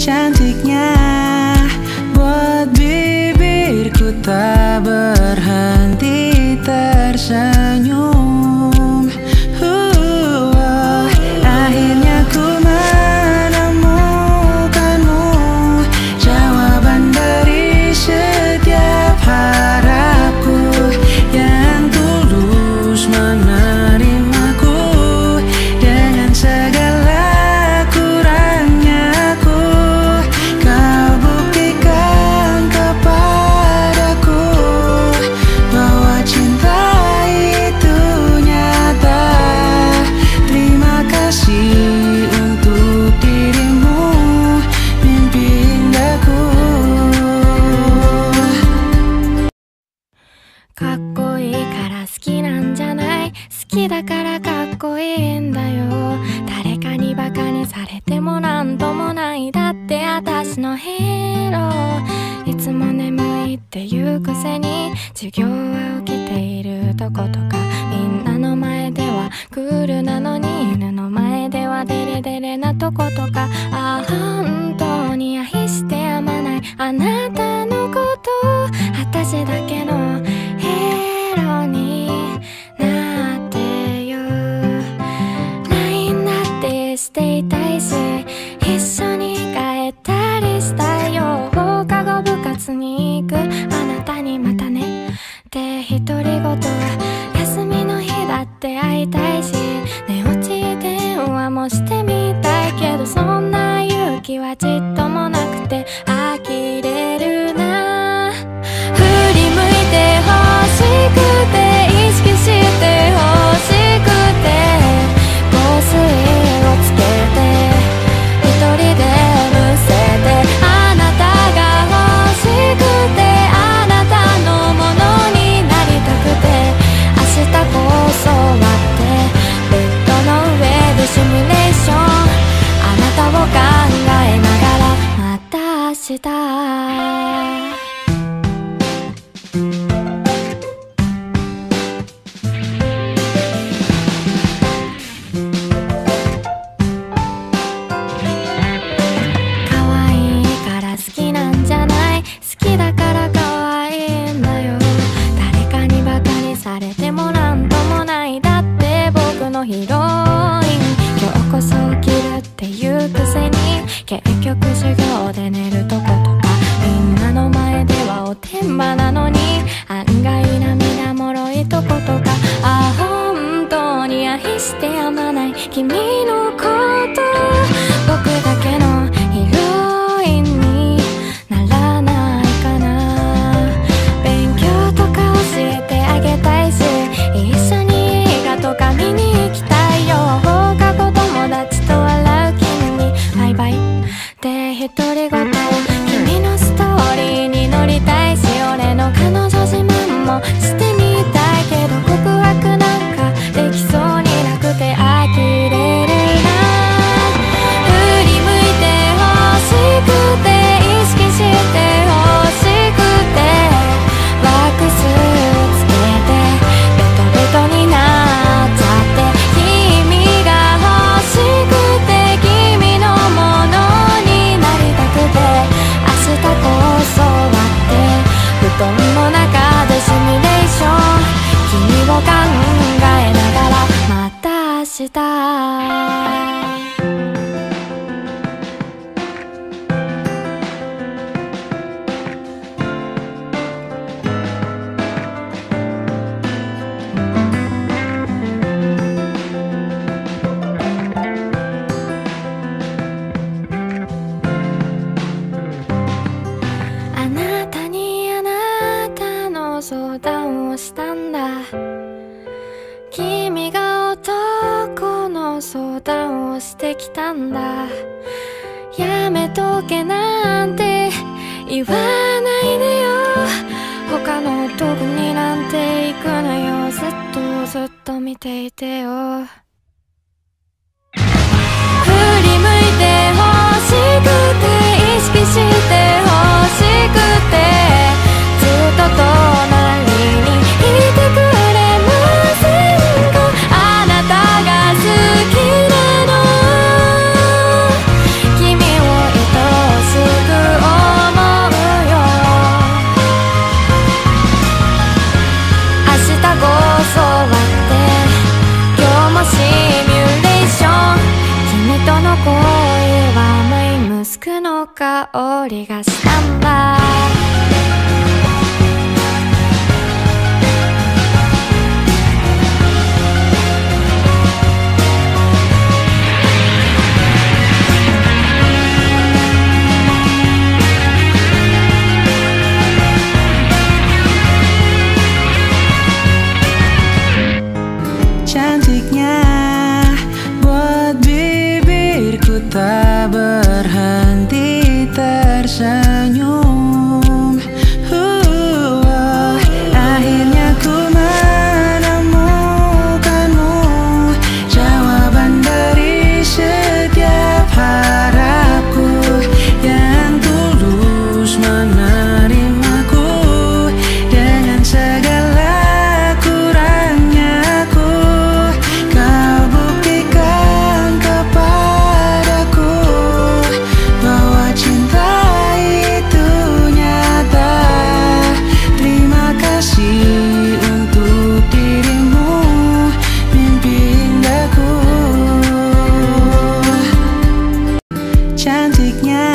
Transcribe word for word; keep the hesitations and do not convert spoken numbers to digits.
cantiknya buat bibirku tak berhenti tersenyum. uh, Akhirnya ku menemukanmu, jawaban dari setiap harapku, yang tulus menerimaku dengan segala kurangnya ku. Kau buktikan kepadaku bahwa cinta itu nyata. Terima kasih untuk dirimu, mimpi indahku. かっこいいから好きなんじゃない、好きだからかっこいいんだよ。誰かにバカにされてもなんともない、だって私のヒーロー。いつも眠いっていうくせに授業は起きているとことか、みんなの前ではクールなのに犬の前ではデレデレなとことか。ああ本当に愛してやまないあなたのこと、私だけのヒーローになってよ。 ライン だってしていたいし、一緒に帰ったりしたいよ。放課後部活に行くあなたにまたねって独り言は、休みの日だって会いたいし、寝落ち電話もしてみたいけど、そんな勇気はちっともなくて呆れるな。振り向いて欲しくて、意識して欲しくて、香水をつけて一人でむせて、あなたが欲しくて、あなたのものになりたくて、明日こそ割ってベッドの上でシミュレーション、あなたを考えながらまた明日。可愛いから好きなんじゃない、好きだから可愛いんだよ。誰かにバカにされてもなんともない、だって僕のヒロイン。今日こそ起きるっていうくせに結局授業で寝るとことか、みんなの前ではおてんばなのに案外涙もろいとことか。ああ本当に愛してやまない君のこと、僕だけのヒロインにならないかな。勉強とか教えてあげたいし、一緒に映画とか見に行きたいよ。放課後友達と笑う君にバイバイって独り言、君のストーリーに乗りたいし、俺の彼女自慢もしてみたいけど、告白なんかできそうになくて呆れるな。振り向いて欲しくて、意識して欲しくて、ワックスつけてベトベトになっちゃって、君が欲しくて、君のものになりたくて、明日こそ割って布団の中でシミュレーション、君を考えながらまた明日。あなたにあなたの相談をしたんだ。君が男の相談をしてきたんだ。やめとけなんて言わないでよ、他の男になんて行くなよ。ずっとずっと見ていてよ。振り向いて欲しくて、意識して欲しくて、ずっと隣にいてくれませんか。あなたが好きなの、君を愛しスクの香りがしたんだ。 Cantiknya buat bibirku tak berhenti tersenyum. uh, Akhirnya ku menemukanmu, jawaban dari setiap harapku, yang tulus menerimaku dengan segala kurangnya. Kau buktikan kepadaku bahwa cinta itu nyata. Terima kasih untuk dirimu, mimpi indahku. Cantiknya